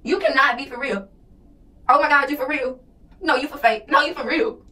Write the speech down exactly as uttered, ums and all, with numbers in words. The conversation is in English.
You cannot be for real. Oh my God, you for real? No, you for fake. No, you for real.